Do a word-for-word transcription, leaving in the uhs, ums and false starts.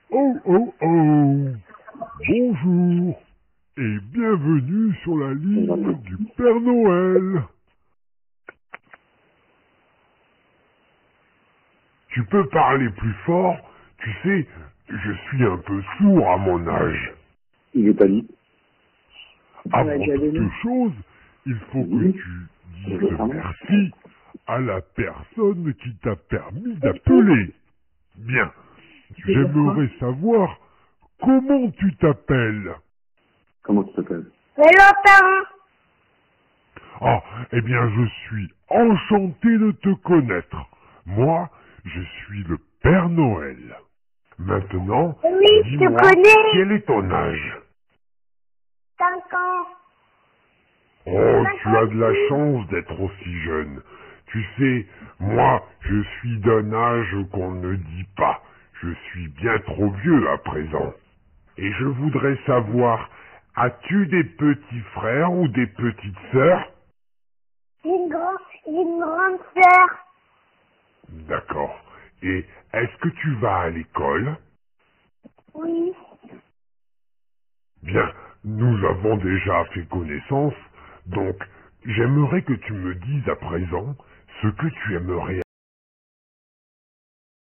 Oh oh oh! Bonjour et bienvenue sur la ligne du Père Noël. Tu peux parler plus fort? Tu sais, je suis un peu sourd à mon âge. Il n'est pas dit. Avant toute chose, il faut que Oui. tu Je dises comprends. merci à la personne qui t'a permis d'appeler. Bien, j'aimerais savoir comment tu t'appelles. Comment tu t'appelles? Valentin. Ah, eh bien, je suis enchanté de te connaître. Moi, je suis le Père Noël. Maintenant, Oui, je te dis-moi, connais. quel est ton âge? Cinq ans. Oh, tu as de la chance d'être aussi jeune. Tu sais, moi, je suis d'un âge qu'on ne dit pas. Je suis bien trop vieux à présent. Et je voudrais savoir, as-tu des petits frères ou des petites sœurs? J'ai une, grand... j'ai une grande sœur. D'accord. Et est-ce que tu vas à l'école? Oui. Bien, nous avons déjà fait connaissance, donc j'aimerais que tu me dises à présent ce que tu aimerais